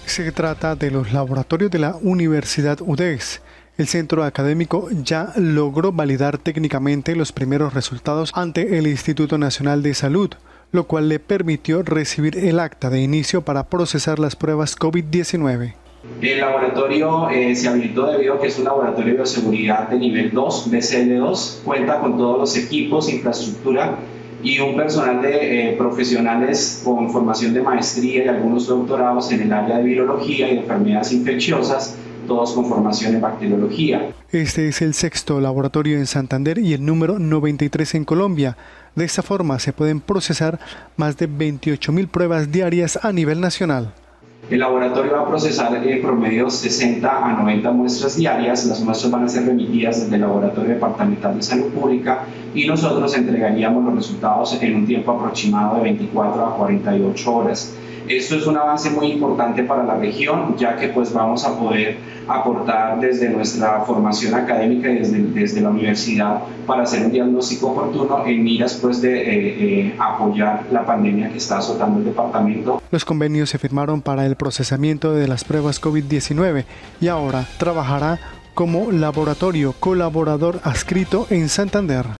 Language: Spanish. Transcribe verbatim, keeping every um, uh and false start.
Se trata de los laboratorios de la Universidad U D E S. El centro académico ya logró validar técnicamente los primeros resultados ante el Instituto Nacional de Salud, lo cual le permitió recibir el acta de inicio para procesar las pruebas COVID diecinueve. El laboratorio eh, se habilitó debido a que es un laboratorio de bioseguridad de nivel dos, B C L dos, cuenta con todos los equipos, infraestructura y un personal de eh, profesionales con formación de maestría y algunos doctorados en el área de virología y de enfermedades infecciosas, todos con formación en bacteriología. Este es el sexto laboratorio en Santander y el número noventa y tres en Colombia. De esta forma se pueden procesar más de veintiocho mil pruebas diarias a nivel nacional. El laboratorio va a procesar en promedio sesenta a noventa muestras diarias. Las muestras van a ser remitidas desde el Laboratorio Departamental de Salud Pública y nosotros entregaríamos los resultados en un tiempo aproximado de veinticuatro a cuarenta y ocho horas. Esto es un avance muy importante para la región, ya que pues vamos a poder aportar desde nuestra formación académica y desde, desde la universidad para hacer un diagnóstico oportuno en miras pues de eh, eh, apoyar la pandemia que está azotando el departamento. Los convenios se firmaron para el procesamiento de las pruebas COVID diecinueve y ahora trabajará como laboratorio colaborador adscrito en Santander.